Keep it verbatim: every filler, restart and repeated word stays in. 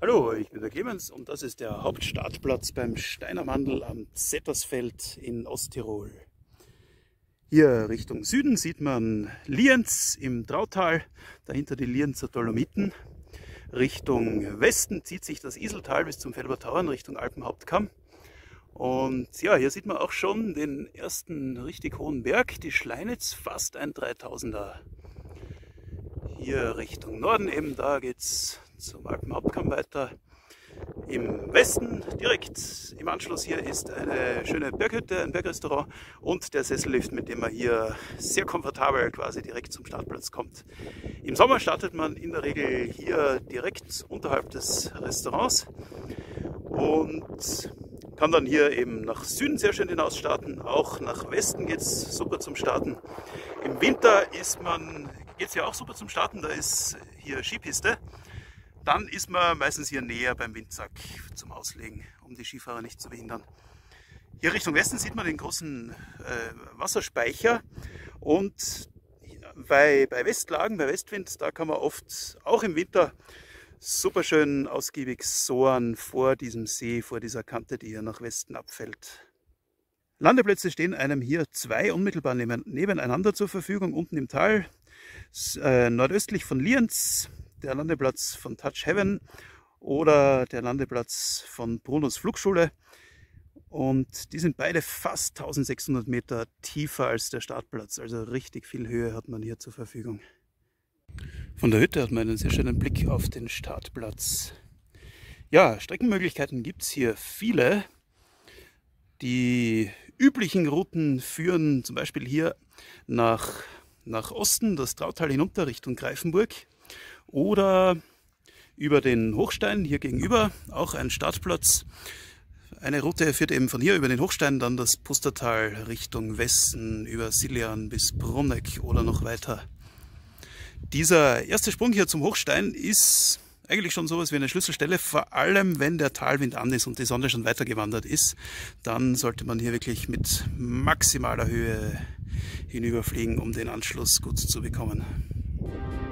Hallo, ich bin der Clemens und das ist der Hauptstartplatz beim Steinermandl am Zettersfeld in Osttirol. Hier Richtung Süden sieht man Lienz im Drautal, dahinter die Lienzer Dolomiten. Richtung Westen zieht sich das Iseltal bis zum Velber Tauern Richtung Alpenhauptkamm. Und ja, hier sieht man auch schon den ersten richtig hohen Berg, die Schleinitz, fast ein dreitausender. Hier Richtung Norden eben, da geht es zum Alpenhauptkamm weiter. Im Westen, direkt im Anschluss hier, ist eine schöne Berghütte, ein Bergrestaurant und der Sessellift, mit dem man hier sehr komfortabel quasi direkt zum Startplatz kommt. Im Sommer startet man in der Regel hier direkt unterhalb des Restaurants und kann dann hier eben nach Süden sehr schön hinaus starten. Auch nach Westen geht es super zum Starten. Im Winter ist man, geht es ja auch super zum Starten, da ist hier Skipiste. Dann ist man meistens hier näher beim Windsack zum Auslegen, um die Skifahrer nicht zu behindern. Hier Richtung Westen sieht man den großen äh, Wasserspeicher und bei, bei Westlagen, bei Westwind, da kann man oft auch im Winter super schön ausgiebig sohren vor diesem See, vor dieser Kante, die hier nach Westen abfällt. Landeplätze stehen einem hier zwei unmittelbar nebeneinander zur Verfügung, unten im Tal, äh, nordöstlich von Lienz, der Landeplatz von Touch Heaven oder der Landeplatz von Brunos Flugschule. Und die sind beide fast eintausendsechshundert Meter tiefer als der Startplatz, also richtig viel Höhe hat man hier zur Verfügung. Von der Hütte hat man einen sehr schönen Blick auf den Startplatz. Ja, Streckenmöglichkeiten gibt es hier viele. Die üblichen Routen führen zum Beispiel hier nach, nach Osten, das Drautal hinunter Richtung Greifenburg. Oder über den Hochstein hier gegenüber, auch ein Startplatz. Eine Route führt eben von hier über den Hochstein, dann das Pustertal Richtung Westen, über Siljan bis Bruneck oder noch weiter. Dieser erste Sprung hier zum Hochstein ist eigentlich schon sowas wie eine Schlüsselstelle, vor allem wenn der Talwind an ist und die Sonne schon weitergewandert ist. Dann sollte man hier wirklich mit maximaler Höhe hinüberfliegen, um den Anschluss gut zu bekommen.